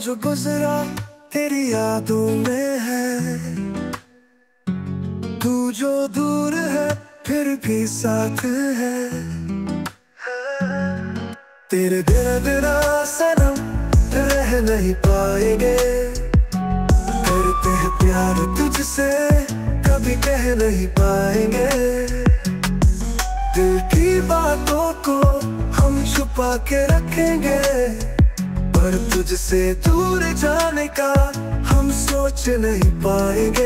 जो गुजरा तेरी यादों में है। तू जो दूर है फिर भी साथ है। तेरे बिना बिना सनम रह नहीं पाएंगे। करते हैं प्यार तुझसे कभी कह नहीं पाएंगे। दिल की बातों को हम छुपा के रखेंगे। पर तुझसे दूर जाने का हम सोच नहीं पाएंगे।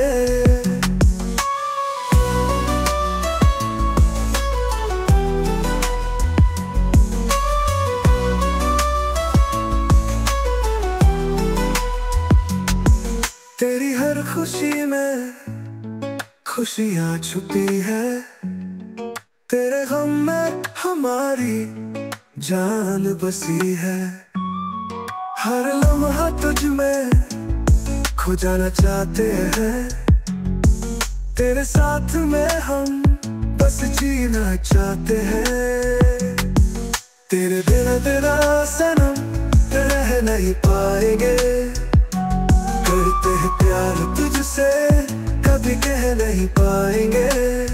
तेरी हर खुशी में खुशियाँ छुपी है। तेरे गम में हमारी जान बसी है। हर लम्हा तुझ में खो जाना चाहते हैं। तेरे साथ में हम बस जीना चाहते हैं। तेरे बिना बिना सनम रह नहीं पाएंगे। करते हैं प्यार तुझसे कभी कह नहीं पाएंगे।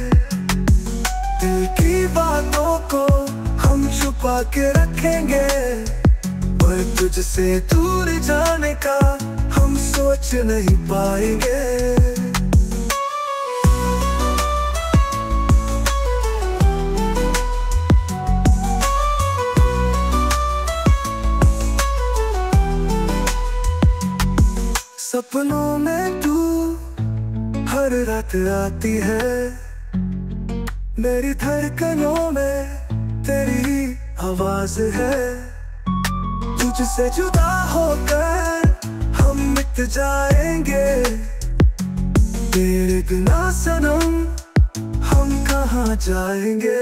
दिल की बातों को हम छुपा के रखेंगे। पर तुझसे दूर जाने का हम सोच नहीं पाएंगे। सपनों में तू हर रात आती है। मेरी धड़कनों में तेरी आवाज है। तुझसे जुदा होकर हम मिट जाएंगे। तेरे बिना सनम हम कहाँ जाएंगे।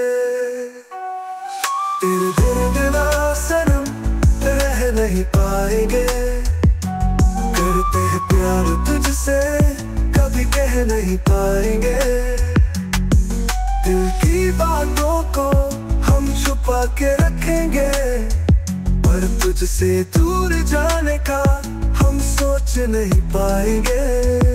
तेरे बिना सनम रह नहीं पाएंगे। करते हैं प्यार तुझसे कभी कह नहीं पाएंगे। दिल की बातों को हम छुपा के रखेंगे। पर तुझसे दूर जाने का हम सोच नहीं पाएंगे।